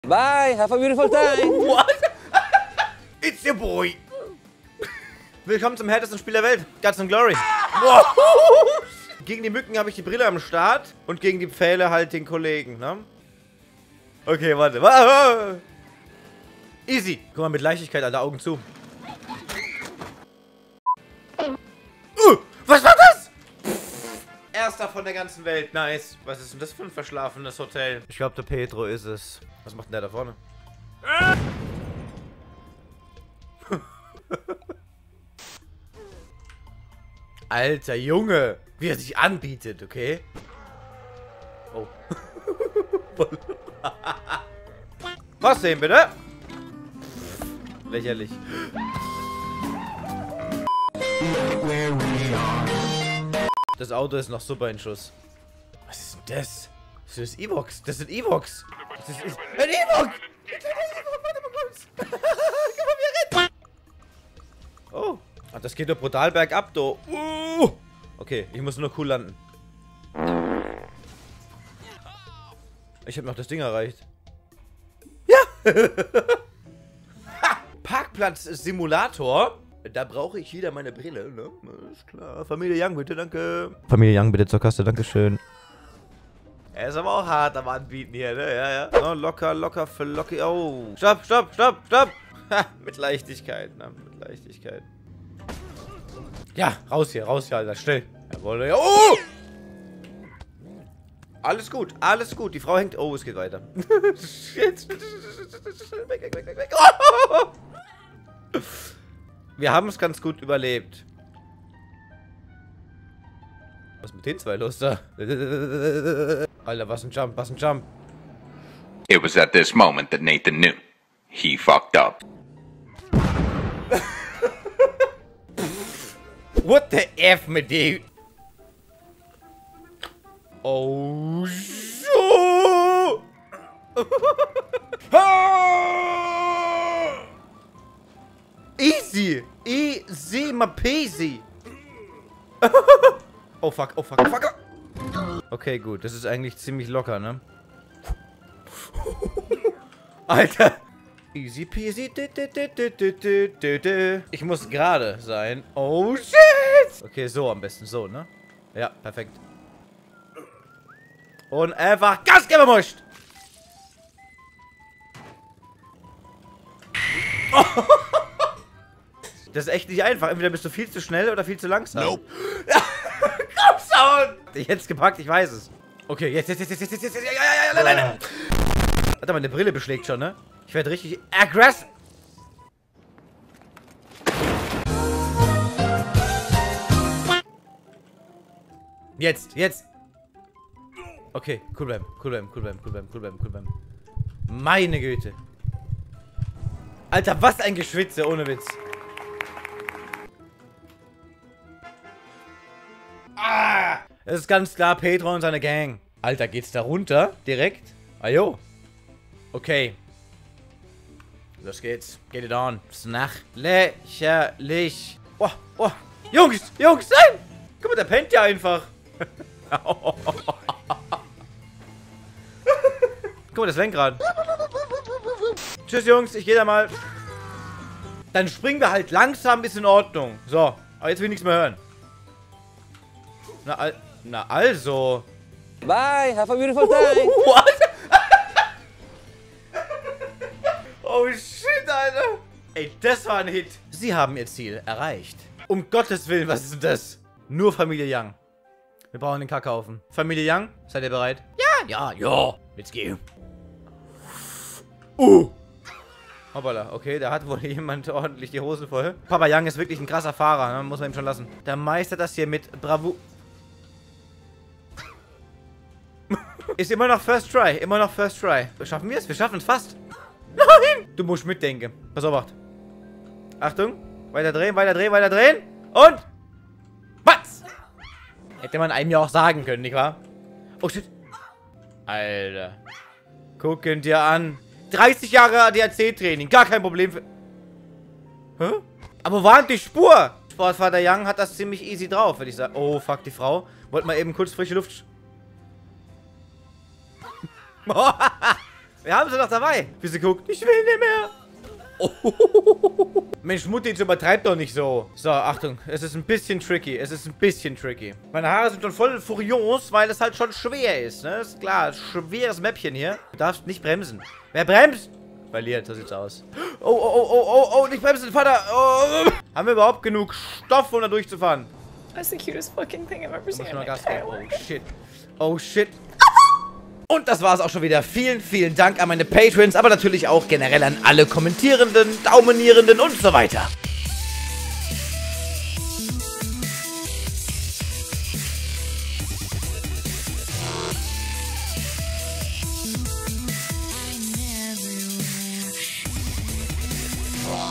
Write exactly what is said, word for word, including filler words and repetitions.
Bye, have a beautiful time. What? It's your boy. Willkommen zum härtesten Spiel der Welt. Guts and Glory. Wow. Gegen die Mücken habe ich die Brille am Start und gegen die Pfähle halt den Kollegen, ne? Okay, warte. Easy. Guck mal, mit Leichtigkeit, Alter, Augen zu. Uh, was war das? Pff, erster von der ganzen Welt. Nice. Was ist denn das für ein verschlafenes Hotel? Ich glaube, der Pedro ist es. Was macht denn der da vorne? Alter Junge, wie er sich anbietet, okay? Oh. Was sehen bitte? Lächerlich. Das Auto ist noch super in Schuss. Was ist denn das? Das ist Evox. Das sind Evox. Das ist, ist ein Evox. Warte mal kurz. Guck mal, wie er rennt. Oh. Ach, das geht doch brutal bergab, du. Uh. Okay, ich muss nur cool landen. Ich habe noch das Ding erreicht. Ja. Parkplatz-Simulator. Da brauche ich wieder meine Brille, ne? Ist klar. Familie Young, bitte, danke. Familie Young, bitte zur Kasse, dankeschön. Er ist aber auch hart am Anbieten hier, ne? Ja, ja. Oh, locker, locker, flockig. Oh. Stopp, stopp, stopp, stopp. Ha, mit Leichtigkeit, ne? Mit Leichtigkeit. Ja, raus hier, raus hier, Alter. Schnell. Jawohl, ja. Oh! Alles gut, alles gut. Die Frau hängt. Oh, es geht weiter. Shit. Weg, weg, weg, weg, weg. Oh! Wir haben es ganz gut überlebt. Was ist mit den zwei los da? Alter, was ein Jump, was ein Jump. It was at this moment that Nathan knew. He fucked up. What the F mit dem? Oh, so. Easy. Easy, ma peasy. Oh fuck, oh fuck, oh fuck. Okay, gut. Das ist eigentlich ziemlich locker, ne? Alter. Easy peasy. Ich muss gerade sein. Oh shit. Okay, so am besten. So, ne? Ja, perfekt. Und einfach Gas geben musst. Oh. Das ist echt nicht einfach. Entweder bist du viel zu schnell oder viel zu langsam. Nope. Komm schon! Jetzt gepackt, ich weiß es. Okay, jetzt, jetzt, jetzt, jetzt, jetzt, jetzt, jetzt, ja, ja, ja, nein, nein. Warte, meine Brille beschlägt schon, ne? Ich werde richtig aggressiv. Jetzt, jetzt. Okay, cool bleiben, cool bleiben, cool bleiben, cool bleiben, cool bleiben, cool bleiben. Meine Güte. Alter, was ein Geschwitze, ohne Witz. Ah! Das ist ganz klar Pedro und seine Gang. Alter, geht's da runter? Direkt? Ajo. Okay. Los geht's. Get it on. Snach. Lächerlich. Oh, oh. Jungs, Jungs, nein! Guck mal, der pennt ja einfach. Guck mal, das Lenkrad. Tschüss, Jungs, ich gehe da mal. Dann springen wir halt langsam, ist in Ordnung. So, aber jetzt will ich nichts mehr hören. Na, al na also. Bye, have a beautiful time. What? Oh shit, Alter. Ey, das war ein Hit. Sie haben ihr Ziel erreicht. Um Gottes Willen, was ist denn das? Nur Familie Young. Wir brauchen den Kackhaufen. Familie Young, seid ihr bereit? Ja, ja, ja. Let's go. Uh. Hoppala, okay, da hat wohl jemand ordentlich die Hosen voll. Papa Young ist wirklich ein krasser Fahrer, ne? Muss man ihm schon lassen. Der meistert das hier mit Bravo. Ist immer noch First Try, immer noch First Try. Schaffen wir es? Wir schaffen es fast. Nein! Du musst mitdenken. Pass auf, acht. Achtung. Weiter drehen, weiter drehen, weiter drehen. Und... Was? Hätte man einem ja auch sagen können, nicht wahr? Oh shit. Alter. Gucken dir an. dreißig Jahre A D A C-Training. Gar kein Problem für... Hä? Aber wo war die Spur? Sportvater Young hat das ziemlich easy drauf, würde ich sagen. Oh, fuck, die Frau. Wollte mal eben kurz frische Luft... Wir haben sie doch dabei. Wie sie guckt. Ich will nicht mehr. Mensch, Mutti, jetzt übertreibt doch nicht so. So, Achtung. Es ist ein bisschen tricky. Es ist ein bisschen tricky. Meine Haare sind schon voll furios, weil es halt schon schwer ist. Ne? Ist klar. Schweres Mäppchen hier. Du darfst nicht bremsen. Wer bremst? Verliert. So sieht's aus. Oh, oh, oh, oh, oh, oh. Nicht bremsen, Vater. Oh. Haben wir überhaupt genug Stoff, um da durchzufahren? That's the cutest fucking thing I've ever seen in my Gas entire geben. life. Oh, shit. Oh, shit. Und das war es auch schon wieder. Vielen, vielen Dank an meine Patrons, aber natürlich auch generell an alle Kommentierenden, Daumenierenden und so weiter.